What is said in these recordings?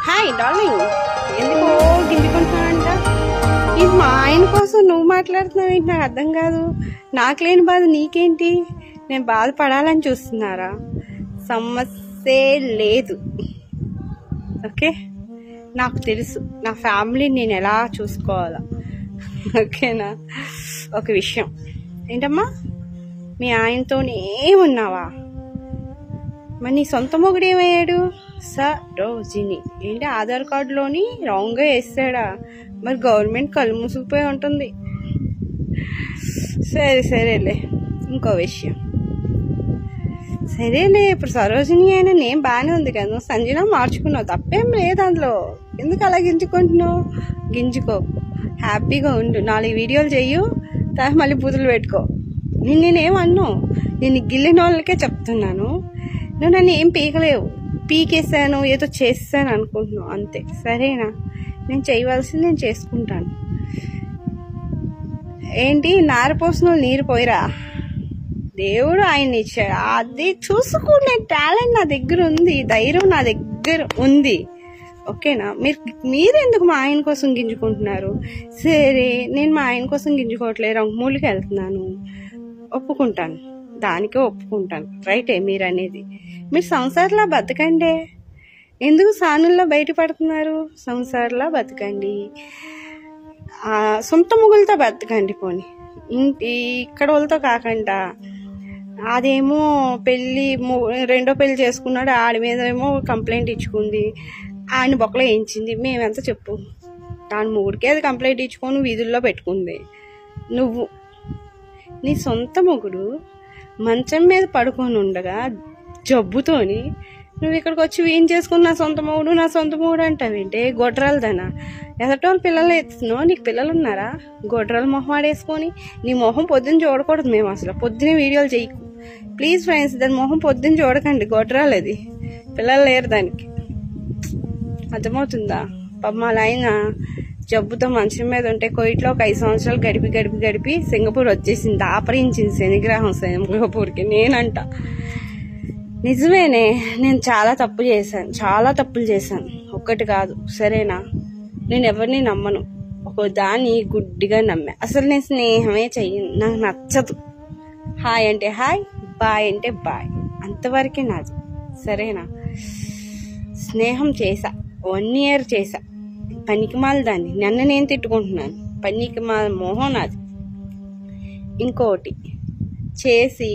Hi darling, ఎందుకు గింజుకుంటున్నావంట? ఇది మా ఆయన కోసం నువ్వు మాట్లాడుతున్నావు ఏంటి? నాకు అర్థం కాదు. నాకు లేని బాధ నీకేంటి? నేను బాధపడాలని చూస్తున్నారా? సమస్యే లేదు. ఓకే, నాకు తెలుసు నా ఫ్యామిలీని నేను ఎలా చూసుకోవాలా. ఓకేనా? ఒక విషయం ఏంటమ్మా, మీ ఆయనతోనే ఉన్నావా? మరి నీ సొంత మొగుడు ఏమయ్యాడు? సరోజిని ఏంటి ఆధార్ కార్డులోని రాంగ్గా వేస్తాడా? మరి గవర్నమెంట్ కళ్ళు మూసుకుపోయి ఉంటుంది. సరేలే. ఇంకో విషయం, సరేలే, ఇప్పుడు సరోజిని అయినా నేను బాగానే ఉంది కదా, నువ్వు సంజన మార్చుకున్నావు, తప్పేం లేదు అందులో. ఎందుకు అలా గింజుకుంటున్నావు? గింజుకోకు, హ్యాపీగా ఉండు. 4 వీడియోలు చెయ్యు, తర్వాత మళ్ళీ బూతులు పెట్టుకో. నేనేమన్నావు? నేను గిల్లిన వాళ్ళకే చెప్తున్నాను. నువ్వు నన్ను ఏం పీకలేవు. పీకేసాను, ఏదో చేస్తాను అనుకుంటున్నావు అంతే. సరేనా? నేను చేయవలసింది నేను చేసుకుంటాను. ఏంటి నారపోసిన నీరు పోయిరా? దేవుడు ఆయన ఇచ్చాడు, అది చూసుకునే టాలెంట్ నా దగ్గర ఉంది, ధైర్యం నా దగ్గర ఉంది. ఓకేనా? మీరెందుకు మా ఆయన కోసం గింజుకుంటున్నారు? సరే, నేను మా ఆయన కోసం గింజుకోవట్లేదు, రంగుమూలికి వెళ్తున్నాను, ఒప్పుకుంటాను, దానికే ఒప్పుకుంటాను. రైటే మీరు అనేది. మీరు సంసారంలా బతకండి. ఎందుకు సానుల్లో బయటపడుతున్నారు? సంసారంలా బతకండి, సొంత ముగ్గులతో బతకండి. పోనీ ఇక్కడ వాళ్ళతో కాకుండా. అదేమో రెండో పెళ్లి చేసుకున్నాడు, ఆడి మీద ఏమో కంప్లైంట్ ఇచ్చుకుంది, ఆయన బొక్కలో వేయించింది. మేమెంత చెప్పు? దాని మొగుడికే అది కంప్లైంట్ ఇచ్చుకొని వీధుల్లో పెట్టుకుంది. నువ్వు నీ సొంత మొగుడు మంచం మీద పడుకొని ఉండగా జబ్బుతోని నువ్వు ఇక్కడికి వచ్చి ఏం చేసుకుని నా సొంత మొగుడు అంటావేంటే? గొడ్రాలదనా? ఎదటోళ్ళు పిల్లలు ఎత్తుతున్నావు, నీకు పిల్లలు ఉన్నారా? గొడ్రాలు మొహం ఆడేసుకొని నీ మొహం పొద్దున్న చూడకూడదు. మేము అసలు పొద్దునే వీడియోలు చేయకు ప్లీజ్ ఫ్రెండ్స్. దాని మొహం పొద్దున్న చూడకండి, గొడ్రాలు అది, పిల్లలు లేరు దానికి. అర్థమవుతుందా? పాపం వాళ్ళ ఆయన జబ్బుతో మంచం మీద ఉంటే కోయిట్లో ఒక 5 సంవత్సరాలు గడిపి సింగపూర్ వచ్చేసింది, ఆపరించింది శనిగ్రహం సింగపూర్కి. నేనంట నిజమేనే, నేను చాలా తప్పులు చేశాను, ఒక్కటి కాదు. సరేనా? నేను ఎవరిని నమ్మను, ఒక దాన్ని గుడ్డిగా నమ్మా. అసలు నేను స్నేహమే చెయ్యను, నాకు నచ్చదు. హాయ్ అంటే హాయ్, బాయ్ అంటే బాయ్, అంతవరకే నాది. సరేనా? స్నేహం చేశా, 1 year చేశా, పనికిమాల దాన్ని. నన్ను నేను తిట్టుకుంటున్నాను, పనికిమాల మోహం నాది. ఇంకోటి చేసి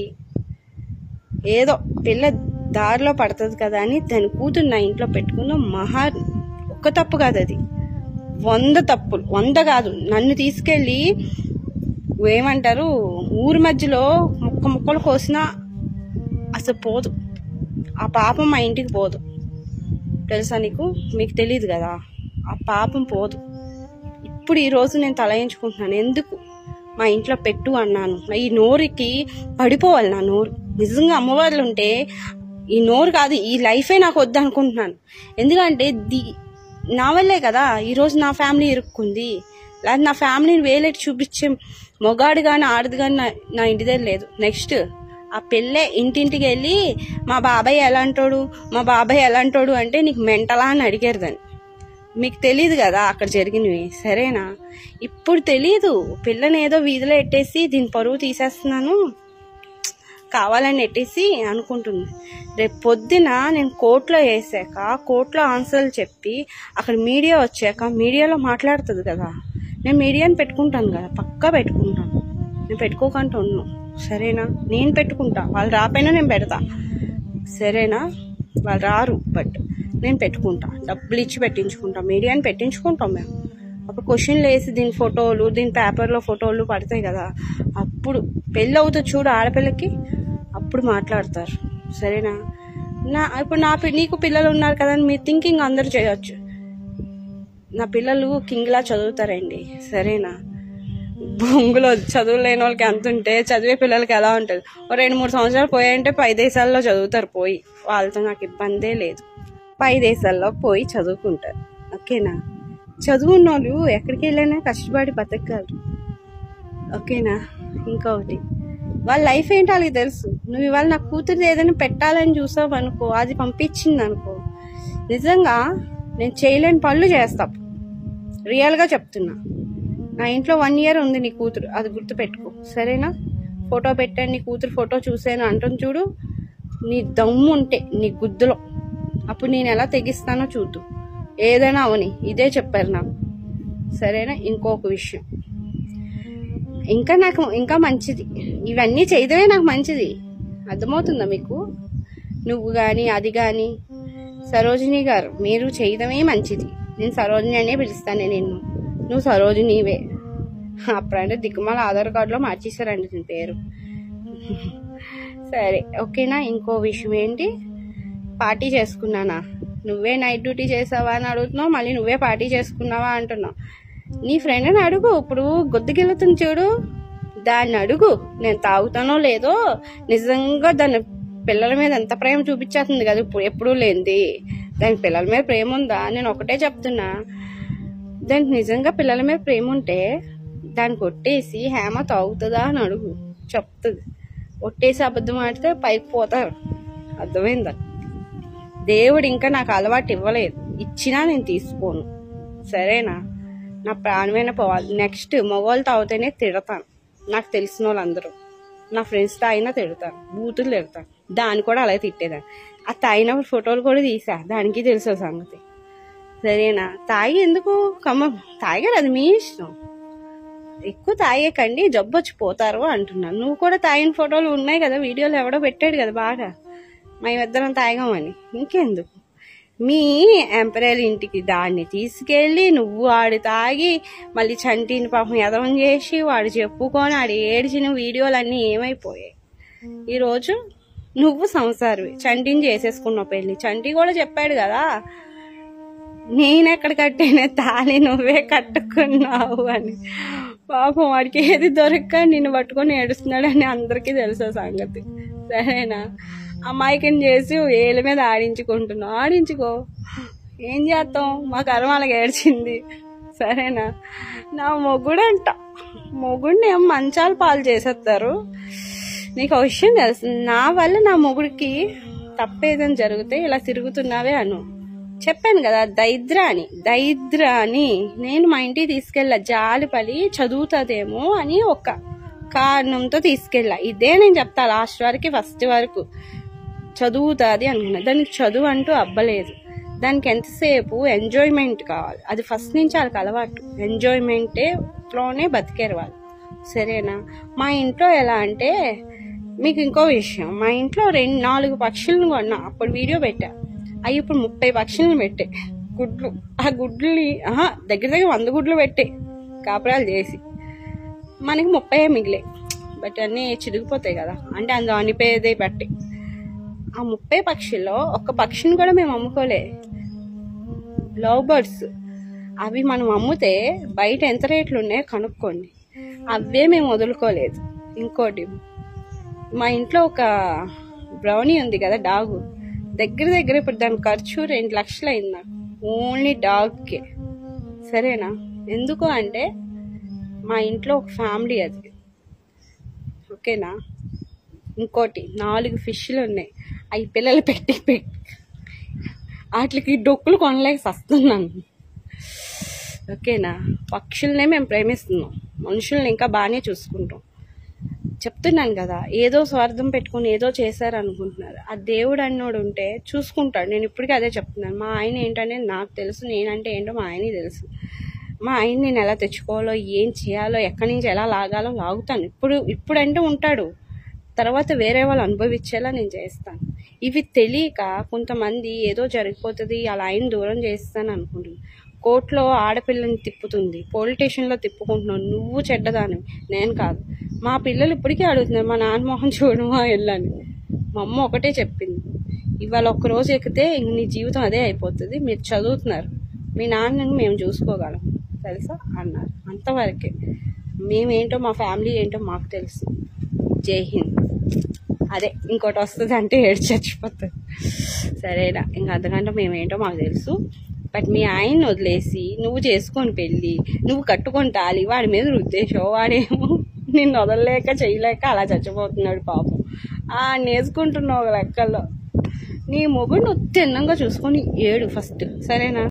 ఏదో పిల్ల దారిలో పడుతుంది కదా అని దాని కూతురు నా ఇంట్లో పెట్టుకున్న ఒక్క తప్పు కాదు, అది 100 తప్పులు, 100 కాదు. నన్ను తీసుకెళ్ళి ఏమంటారు, ఊరి మధ్యలో ముక్కలు కోసినా అసలు పోదు, ఆ పాపం మా ఇంటికి పోదు. తెలుసా నీకు? మీకు తెలియదు కదా, ఆ పాపం పోదు. ఇప్పుడు ఈరోజు నేను తలయించుకుంటున్నాను, ఎందుకు మా ఇంట్లో పెట్టు అన్నాను. ఈ నోరుకి పడిపోవాలి నా నోరు. నిజంగా అమ్మవార్లు ఉంటే ఈ నోరు కాదు, ఈ లైఫే నాకు వద్దు అనుకుంటున్నాను. ఎందుకంటే నా వల్లే కదా ఈరోజు నా ఫ్యామిలీ ఇరుక్కుంది. లేదా నా ఫ్యామిలీని వేలెట్టి చూపించే మొగాడు కానీ ఆడది కానీ నా ఇంటి దగ్గర లేదు. నెక్స్ట్ ఆ పెళ్ళే ఇంటింటికి వెళ్ళి మా బాబాయ్ ఎలాంటోడు అంటే నీకు మెంటలా అని అడిగారు దాన్ని. మీకు తెలియదు కదా అక్కడ జరిగినవి. సరేనా? ఇప్పుడు తెలీదు. పిల్లని ఏదో వీధిలో ఎట్టేసి దీని పరువు తీసేస్తున్నాను కావాలని ఎట్టేసి అనుకుంటుంది. రేపు పొద్దున నేను కోర్టులో వేసాక, కోర్టులో ఆన్సర్లు చెప్పి అక్కడ మీడియా వచ్చాక మీడియాలో మాట్లాడుతుంది కదా, నేను మీడియాని పెట్టుకుంటాను కదా, పక్కా పెట్టుకుంటాను. నేను పెట్టుకోకుండా ఉన్నాను. సరేనా? నేను పెట్టుకుంటా, వాళ్ళు రాపోయినా నేను పెడతా. సరేనా? వాళ్ళు రారు, బట్ నేను పెట్టుకుంటా, డబ్బులు ఇచ్చి పెట్టించుకుంటా, మీడియాని పెట్టించుకుంటాం మేము. అప్పుడు క్వశ్చన్లు వేసి దీని ఫోటోలు, దీని పేపర్లో ఫోటోలు పడతాయి కదా, అప్పుడు పెళ్ళి అవుతుంది చూడు ఆడపిల్లకి, అప్పుడు మాట్లాడతారు. సరేనా? ఇప్పుడు నీకు పిల్లలు ఉన్నారు కదా అని మీ థింకింగ్ అందరూ చేయొచ్చు. నా పిల్లలు కింగ్లా చదువుతారండి. సరేనా? బొంగులో చదువులేని వాళ్ళకి ఎంత ఉంటే చదివే పిల్లలకి ఎలా ఉంటుంది? 2-3 సంవత్సరాలు పోయాయంటే పై దేశాల్లో చదువుతారు. పోయి వాళ్ళతో నాకు ఇబ్బందే లేదు. పై దేశాల్లో పోయి చదువుకుంటారు. ఓకేనా? చదువున్న వాళ్ళు ఎక్కడికి వెళ్ళైనా కష్టపడి బతకగలరు. ఓకేనా? ఇంకొకటి, వాళ్ళ లైఫ్ ఏంటో వాళ్ళకి తెలుసు. నువ్వు ఇవాళ నా కూతురు ఏదైనా పెట్టాలని చూసావు అనుకో, అది పంపించింది అనుకో, నిజంగా నేను చేయలేని పనులు చేస్తా. రియల్గా చెప్తున్నా. నా ఇంట్లో 1 year ఉంది నీ కూతురు, అది గుర్తుపెట్టుకో సరేనా. ఫోటో పెట్టాను, నీ కూతురు ఫోటో చూసాను అంటుంది చూడు. నీ దమ్ము ఉంటే నీ గుద్దులో అప్పుడు నేను ఎలా తెగిస్తానో చూద్దు. ఏదైనా అవని, ఇదే చెప్పారు నాకు సరేనా. ఇంకొక విషయం, ఇంకా మంచిది, ఇవన్నీ చేయడమే నాకు మంచిది. అర్థమవుతుందా మీకు? నువ్వు కానీ అది కానీ సరోజిని గారు మీరు చేయడమే మంచిది. నేను సరోజిని అనే పిలుస్తాను నిన్ను, నువ్వు సరోజినివే. అప్పుడంటే దిక్కుమాల ఆధార్ కార్డులో మార్చేశారండి నీ పేరు. సరే ఓకేనా. ఇంకో విషయం ఏంటి, పార్టీ చేసుకున్నానా? నువ్వే నైట్ డ్యూటీ చేసావా అని అడుగుతున్నావు, మళ్ళీ నువ్వే పార్టీ చేసుకున్నావా అంటున్నావు. నీ ఫ్రెండ్ని అడుగు, ఇప్పుడు గొద్దుకెళ్తుంది చూడు, దాన్ని అడుగు నేను తాగుతానో లేదో. నిజంగా దాని పిల్లల మీద ఎంత ప్రేమ చూపించేస్తుంది కదా ఇప్పుడు, ఎప్పుడూ లేనిది. దానికి పిల్లల మీద ప్రేమ ఉందా? నేను ఒకటే చెప్తున్నా, దానికి నిజంగా పిల్లల మీద ప్రేమ ఉంటే దాన్ని కొట్టేసి హేమ తాగుతుందా అని అడుగు, చెప్తుంది. కొట్టేసి అబద్ధం ఆడితే పైకి పోతారు. అర్థమైందా? దేవుడు ఇంకా నాకు అలవాటు ఇవ్వలేదు, ఇచ్చినా నేను తీసుకోను సరేనా. నా ప్రాణమైన పోవాలి. నెక్స్ట్ మగవాళ్ళు తాగితేనే తిడతాను, నాకు తెలిసిన వాళ్ళందరూ. నా ఫ్రెండ్స్ తాగినా తిడతాను, బూతులు తిడతాను. దాన్ని కూడా అలాగే తిట్టేదాన్ని. ఆ తాగినప్పుడు ఫోటోలు కూడా తీసా, దానికి తెలుసు సంగతి సరేనా. తాగి ఎందుకు తాగారు, అది మీ ఇష్టం. ఎక్కువ తాగేకండి, జబ్బు వచ్చిపోతారు అంటున్నాను. నువ్వు కూడా తాగిన ఫోటోలు ఉన్నాయి కదా, వీడియోలు ఎవడో పెట్టాడు కదా బాగా, మేమిద్దరం తాగామని. ఇంకెందుకు మీ ఎంపరల్ ఇంటికి దాన్ని తీసుకెళ్ళి నువ్వు ఆడి తాగి మళ్ళీ చంటిని పాపం ఎదవం చేసి వాడు చెప్పుకొని ఆడి ఏడ్చిన వీడియోలన్నీ ఏమైపోయాయి. ఈరోజు నువ్వు సంసారివి, చంటిని చేసేసుకున్నావు పెళ్ళి. చంటి కూడా చెప్పాడు కదా, నేనెక్కడ కట్టానే తాళి నువ్వే కట్టుకున్నావు అని. పాపం వాడికి ఏది దొరక్క నిన్ను పట్టుకొని ఏడుస్తున్నాడని అందరికీ తెలుసు సంగతి సరేనా. అమ్మాయికిని చేసి ఏళ్ళ మీద ఆడించుకుంటున్నావు, ఆడించుకో, ఏం చేస్తాం, మా కర్మ అలాగ ఏడ్చింది సరేనా. నా మొగుడిని ఏం మంచాలు పాలు చేసేస్తారు. నీకు ఒక విషయం తెలుసు, నా వల్ల నా మొగుడికి తప్పేదని జరిగితే ఇలా తిరుగుతున్నావే అను. చెప్పాను కదా దరిద్రాని నేను మా ఇంటికి తీసుకెళ్ళా, జాలిపడి చదువుతుందేమో అని ఒక కారణంతో తీసుకెళ్ళా. ఇదే నేను చెప్తా లాస్ట్ వరకు, ఫస్ట్ వరకు చదువుతుంది అనుకున్నా. దానికి చదువు అంటూ అబ్బలేదు. దానికి ఎంతసేపు ఎంజాయ్మెంట్ కావాలి, అది ఫస్ట్ నుంచి వాళ్ళకి అలవాటు. ఎంజాయ్మెంట్లోనే బతికేరు వాళ్ళు సరేనా. మా ఇంట్లో ఎలా అంటే, మీకు ఇంకో విషయం, మా ఇంట్లో 4 పక్షులను కొన్నా, అప్పుడు వీడియో పెట్టా. అవి ఇప్పుడు 30 పక్షులను పెట్టే గుడ్లు. ఆ గుడ్లని దగ్గర 100 గుడ్లు పెట్టే కాపురాలు చేసి, మనకి 30 మిగిలే. బట్ అన్నీ చిరిగిపోతాయి కదా, అంటే అందులో అనిపోయేదే బట్టి. ఆ 30 పక్షుల్లో ఒక్క పక్షిని కూడా మేము అమ్ముకోలే. లవ్ బర్డ్స్ అవి మనం అమ్మితే బయట ఎంత రేట్లు ఉన్నాయో కనుక్కోండి, అవే మేము వదులుకోలేదు. ఇంకోటి, మా ఇంట్లో ఒక బ్రౌనీ ఉంది కదా డాగు, దగ్గర ఇప్పుడు దాని ఖర్చు 2 లక్షలు అయింది నాకు, ఓన్లీ డాగ్కే సరేనా. ఎందుకు అంటే మా ఇంట్లో ఒక ఫ్యామిలీ అది ఓకేనా. ఇంకోటి 4 ఫిష్లు ఉన్నాయి, అవి పిల్లలు పెట్టి వాటికి డొక్కులు కొనలేక వస్తున్నాను ఓకేనా. పక్షులనే మేము ప్రేమిస్తున్నాం, మనుషుల్ని ఇంకా బాగానే చూసుకుంటాం. చెప్తున్నాను కదా, ఏదో స్వార్థం పెట్టుకుని ఏదో చేశారు అనుకుంటున్నారు. ఆ దేవుడు అన్నోడు ఉంటే చూసుకుంటాడు. నేను ఇప్పటికీ అదే చెప్తున్నాను. మా ఆయన ఏంటనేది నాకు తెలుసు, నేనంటే ఏంటో మా ఆయనకి తెలుసు. మా ఆయన నేను ఎలా తెచ్చుకోవాలో, ఏం చేయాలో, ఎక్కడి నుంచి ఎలా లాగాలో లాగుతాను. ఇప్పుడంటే ఉంటాడు, తర్వాత వేరే వాళ్ళు అనుభవించేలా నేను చేస్తాను. ఇవి తెలియక కొంతమంది ఏదో జరిగిపోతుంది అలా ఆయన దూరం చేస్తాను అనుకుంటుంది. కోర్టులో ఆడపిల్లని తిప్పుతుంది, పోలీస్ స్టేషన్లో తిప్పుకుంటున్నావు, నువ్వు చెడ్డదానివి, నేను కాదు. మా పిల్లలు ఇప్పటికీ అడుగుతున్నారు, మా నాన్న మొహం చూడమా వెళ్ళని. మా అమ్మ ఒకటే చెప్పింది, ఇవాళ ఒక్కరోజు ఎక్కితే ఇంక నీ జీవితం అదే అయిపోతుంది, మీరు చదువుతున్నారు, మీ నాన్నని మేము చూసుకోగలం తెలుసా అన్నారు. అంతవరకే. మేమేంటో మా ఫ్యామిలీ ఏంటో మాకు తెలుసు. జై హింద్. అదే ఇంకోటి వస్తుంది అంటే ఏడ్చి చచ్చిపోతుంది సరేనా. ఇంకా అంతకంటే మేమేంటో మాకు తెలుసు. బట్ మీ ఆయన్ని వదిలేసి నువ్వు చేసుకొని పెళ్ళి, నువ్వు కట్టుకొని తాళి వాడి మీద రుద్దేశావు, వాడేమో నిన్ను వదలలేక చేయలేక అలా చచ్చిపోతున్నాడు పాపం. నేసుకుంటున్నావు ఒక లెక్కల్లో. నీ మొగుడిని తిన్నంగా చూసుకొని ఏడు ఫస్ట్ సరేనా.